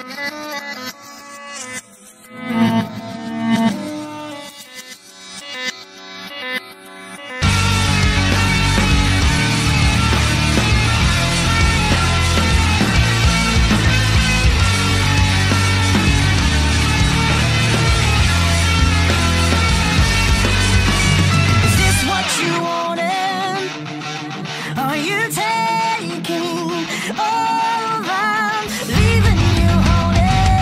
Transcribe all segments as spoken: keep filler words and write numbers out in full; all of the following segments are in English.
Taking over, leaving you holding.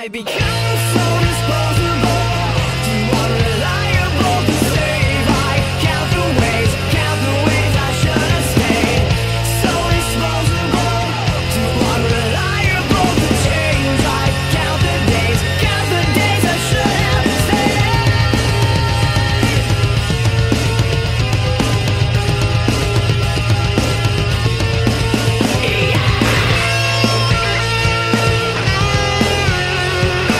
become so disposable, too unreliable to save. I count the ways, count the ways I should have stayed. So disposable, too unreliable to change. I count the days, count the days I should have stayed. Yeah.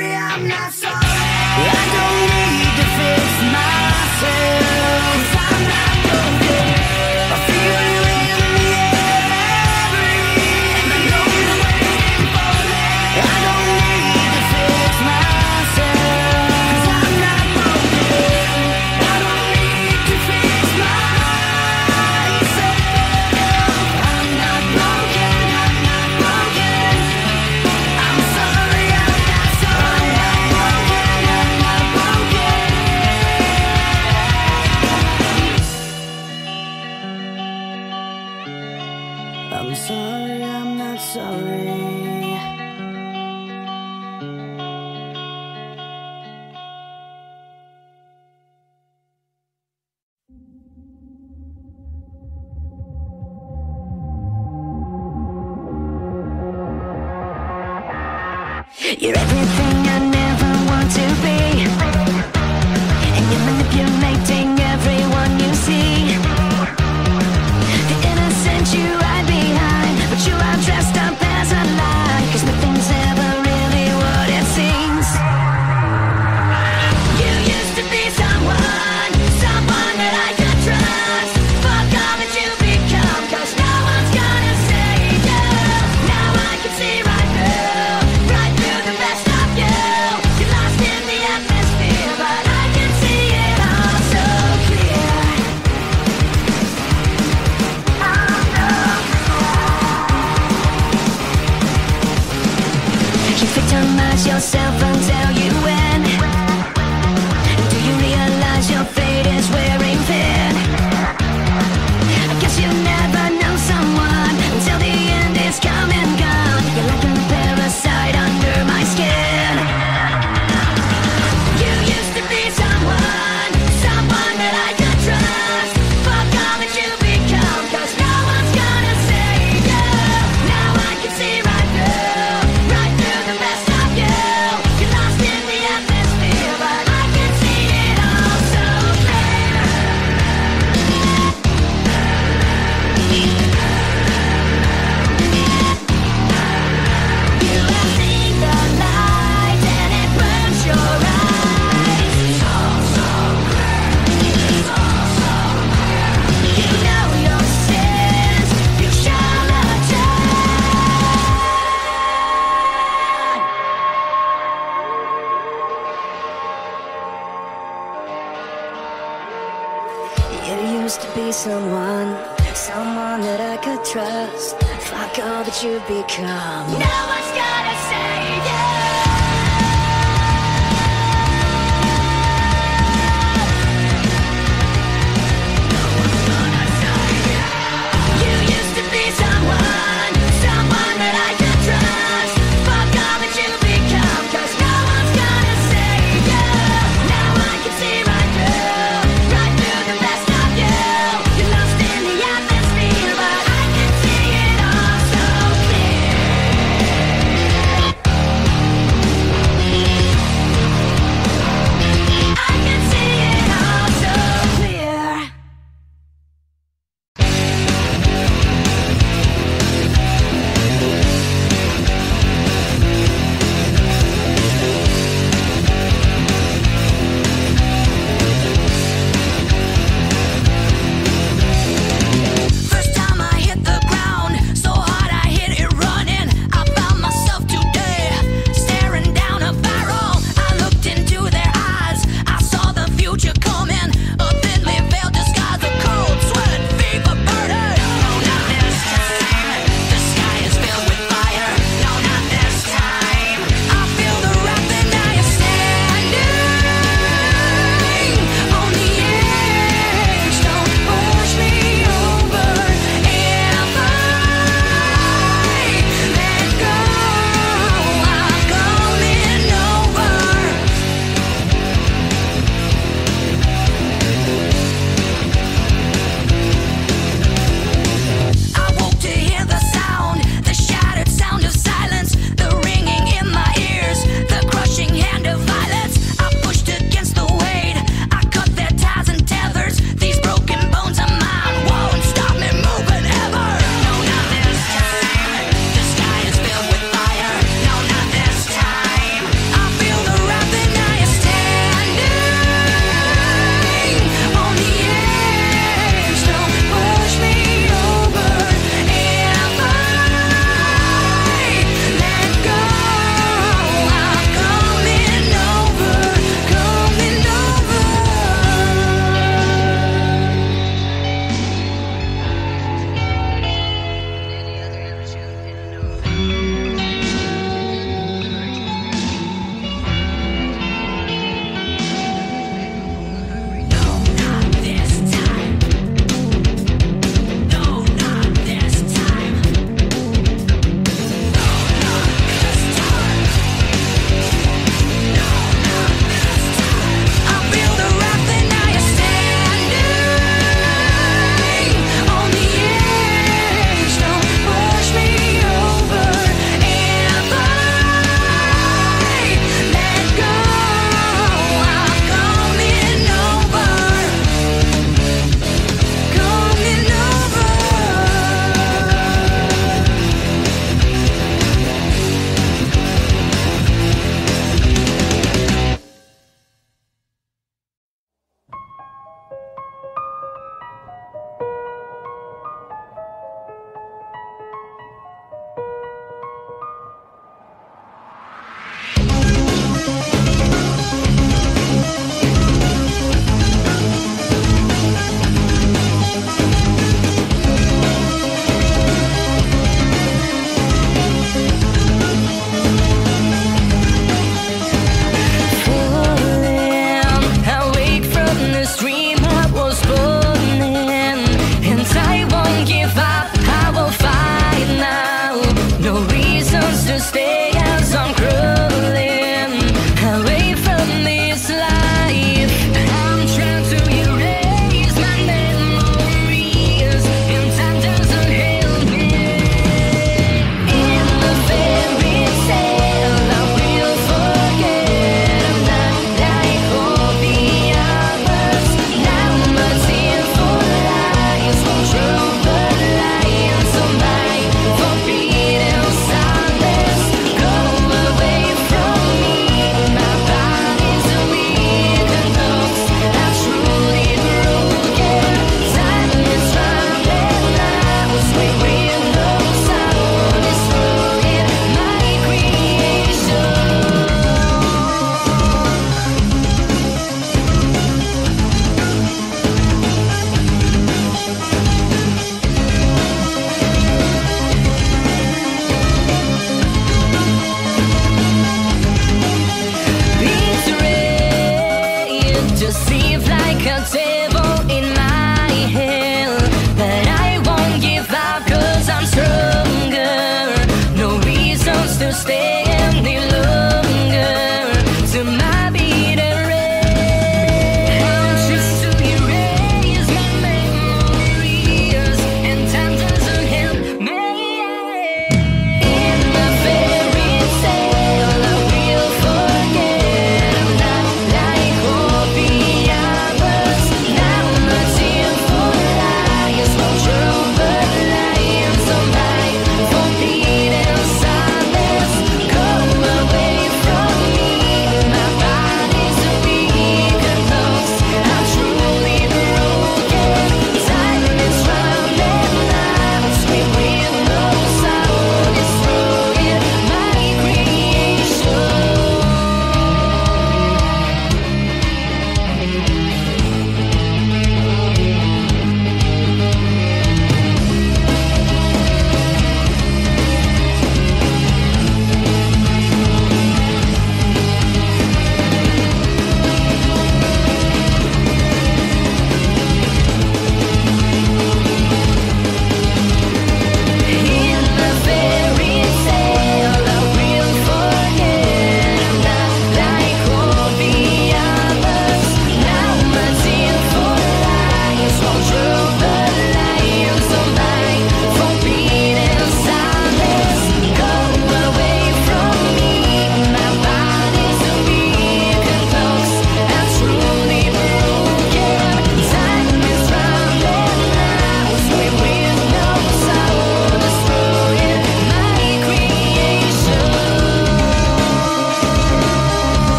sorry, I'm not sorry. I don't need to fix myself, 'cause I'm not broken. I feel you in the air I breathe, and I know you're waiting for me. I don't need to fix myself, 'cause I'm not broken. I don't need to fix myself. I'm not broken, I'm not broken. I'm sorry, I'm not sorry. I'm broken, I'm not broken. I'm sorry, I'm not sorry. You're everything I never want to be, and you're manipulating everyone you see. The innocent you hide behind, but you are dressed up as a lie, 'cause nothing's ever really what it seems. You used to be someone, someone that I could trust. Fuck all that you become, 'cause no one's gonna save you. Now I can see right through, right through the best of you. You're lost in the atmosphere, but I can see it all so clear. You victimize yourself until you win. Do you realize your fate is wearing thin? I guess you never know someone until the end is come and gone. You're like a parasite under my skin. You used to be someone, someone that I could trust. Fuck all that you become, 'cause no one's gonna save you. Now I can see right through, right through the best of you. You're lost in the atmosphere, but I can see it all so clear. You have seen the light and it burns your eyes. It's all so clear. It's all so clear. You know your sins, you shall not die. You used to be someone, someone that I could trust. Fuck all that you become. No one's gonna save you. No one's gonna save you. You used to be someone, someone that I could trust. Fuck all that you become, 'cause no one's gonna save you. Now I can see right through, right through the best of you. You're lost in the atmosphere, but I can see it all so clear.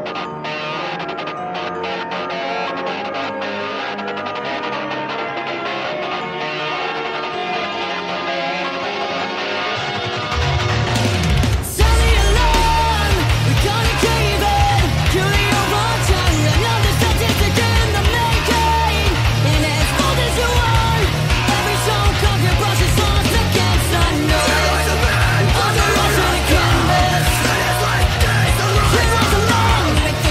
Canvas. It was a long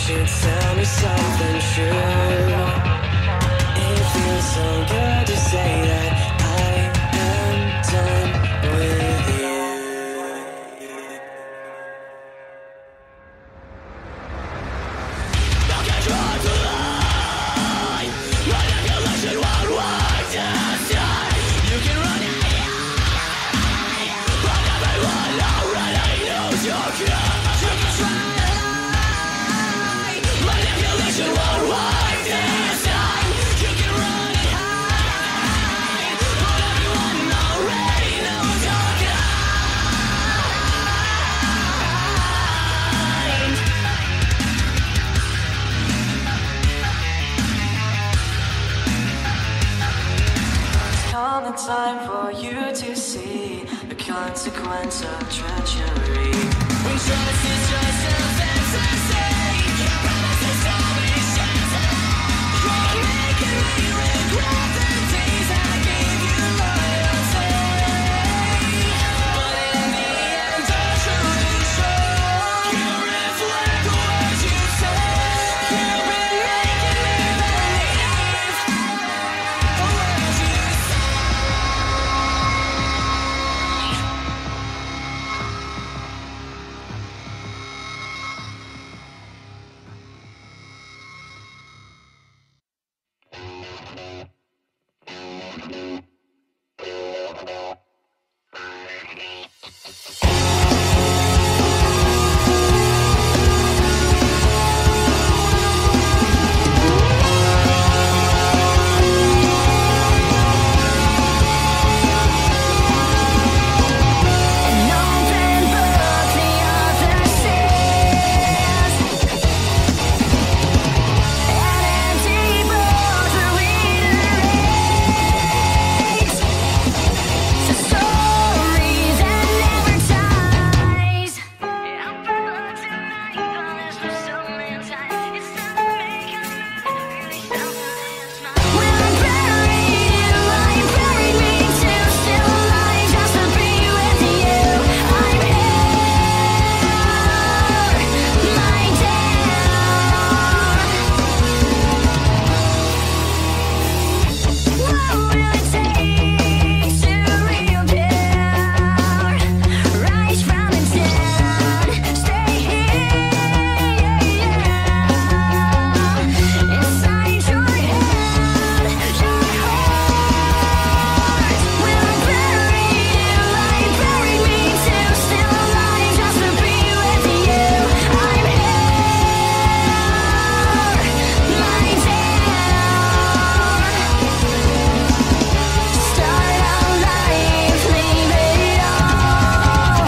should tell me something true. It feels so good to say that I am done with you. I can try to lie, but I can listen one way to say. You can run it, but everyone already knows you're good. You can try to lie, but if you listen one way to say. You can run it high, but everyone already knows you're good. Come the time for you to see the consequence of treachery. When trust is just a fantasy, your promises always shatter. You're making me regret the days I gave you loyalty. But in the end, the truth is shown. You reflect the words you say. You've been making me believe the words you say. An open book, the author says. An empty book, the reader reads. The stories that never dies. I'm bored tonight, but there's no summer time. It's time to make a move, really something is right. When I buried you, I buried me too. Still alive just to be with you. I'm here, my dear. What will it take to reappear? Rise from the dead, stay here, inside your head, your heart. When I buried you, I buried me too. Still alive just to be with you. I'm here, my dear. Start our life, leave it all.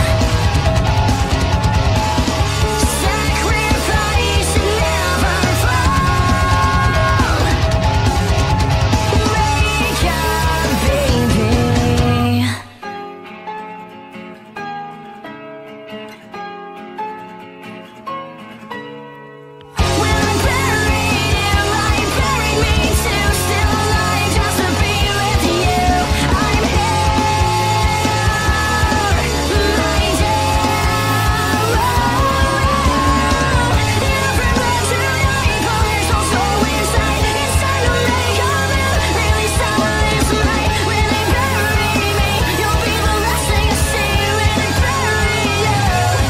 Sacrifice and never fall. Wake up, baby. When I buried you, I buried me too. Still alive just to be with you. I'm here, my dear. Every breath tonight, but there's no soul inside. It's time to make a move, really someone is right. When they bury me, you'll be the last thing I see. When they bury you.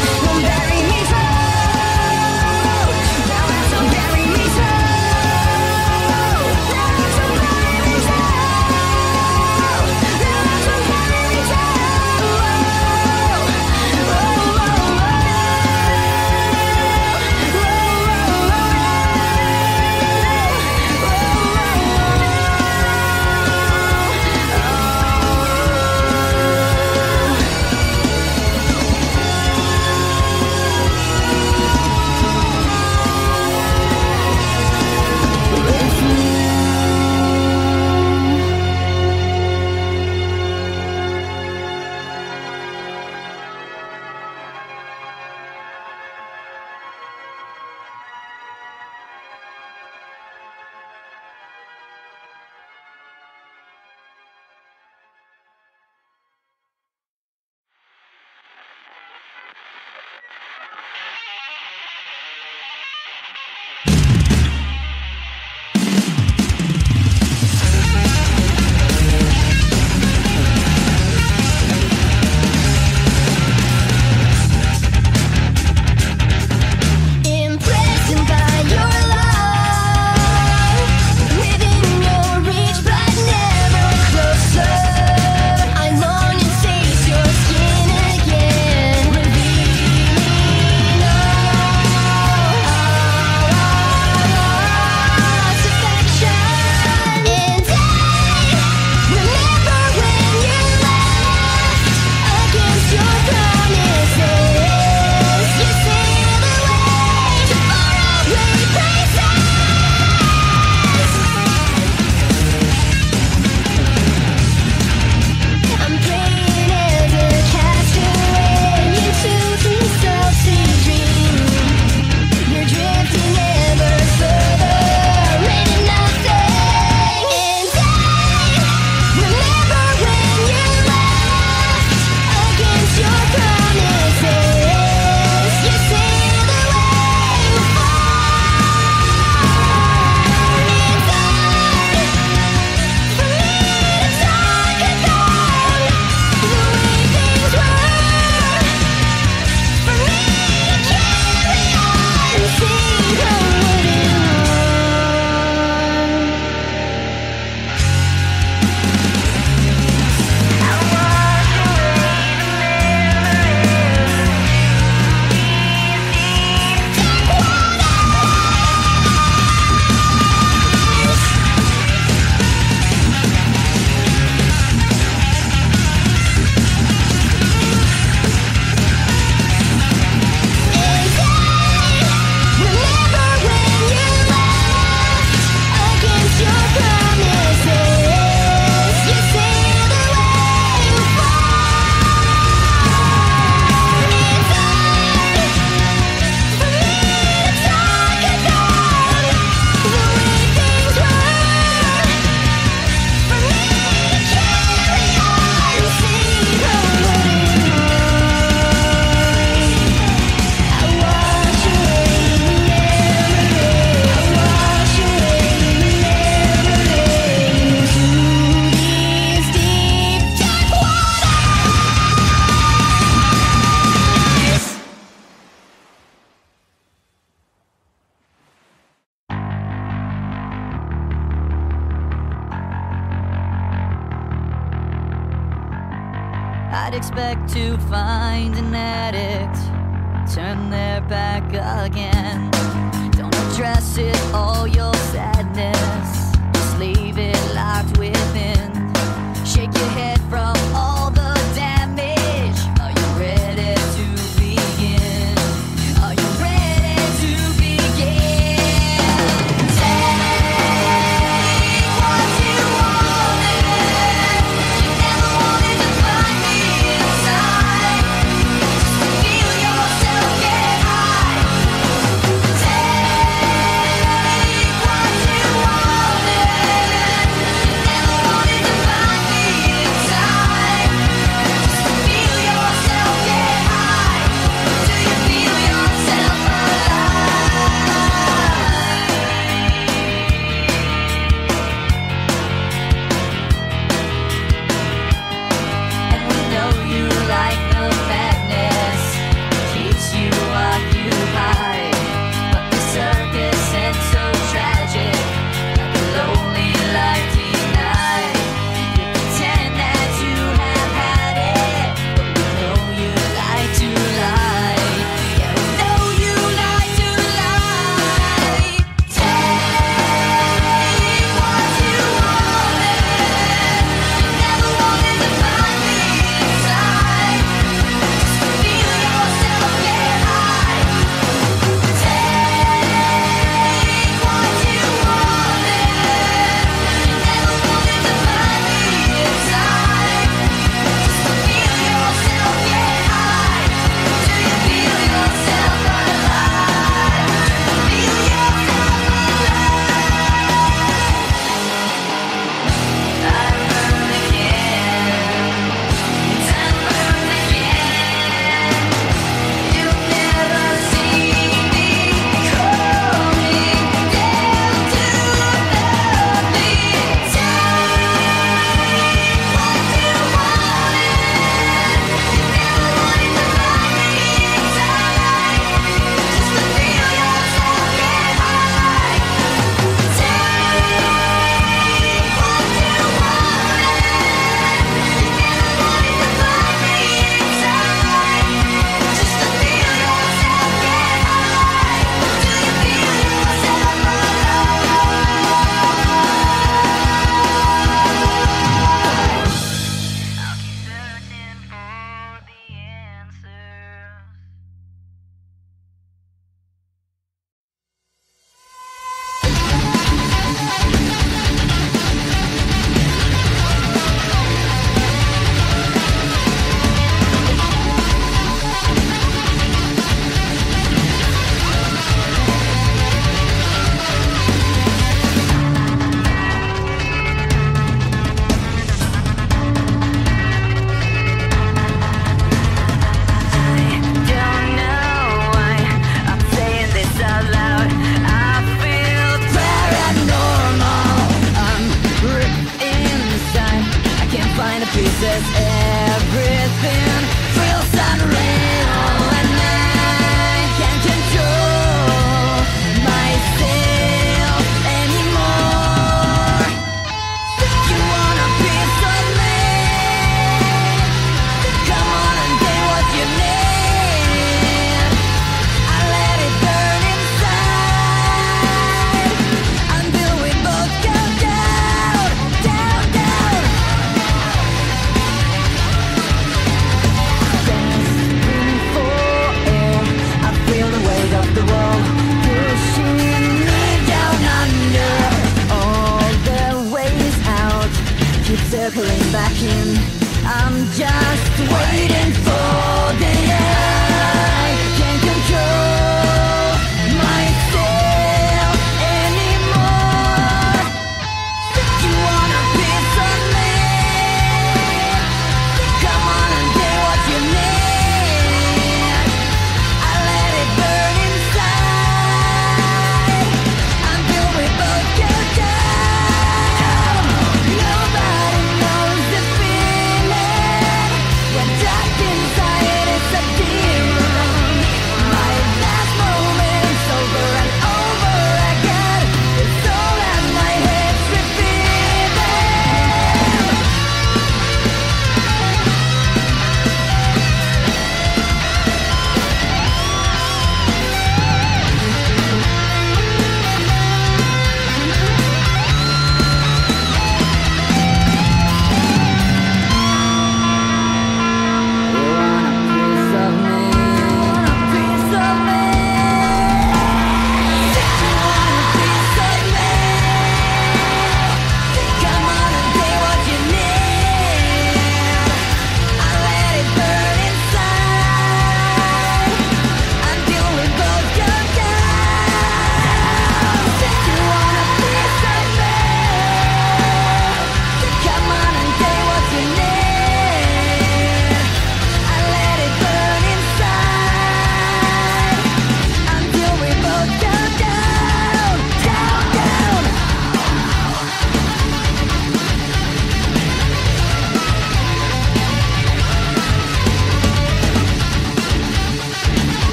expect to find an